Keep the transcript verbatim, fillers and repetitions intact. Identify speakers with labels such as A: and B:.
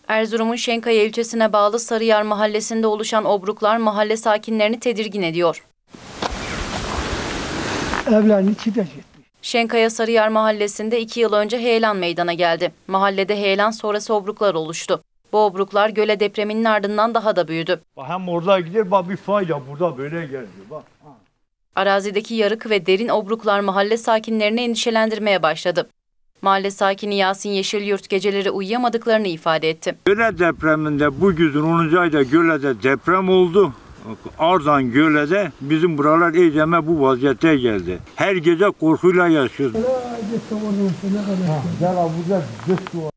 A: Erzurum'un Şenkaya ilçesine bağlı Sarıyar mahallesinde oluşan obruklar mahalle sakinlerini tedirgin ediyor.
B: Evlerin içi de gitmiş.
A: Şenkaya Sarıyar mahallesinde iki yıl önce heyelan meydana geldi. Mahallede heyelan sonrası obruklar oluştu. Bu obruklar göle depreminin ardından daha da büyüdü.
C: Hem orada gider, bak bir fayda burada böyle geliyor. Bak.
A: Arazideki yarık ve derin obruklar mahalle sakinlerini endişelendirmeye başladı. Mahalle sakini Yasin Yeşilyurt geceleri uyuyamadıklarını ifade etti.
C: Göle depreminde bu güzün onuncu ayda Göle'de deprem oldu. Arzan Göle'de bizim buralar iyiceme bu vaziyete geldi. Her gece korkuyla yaşıyoruz.
B: Gel burada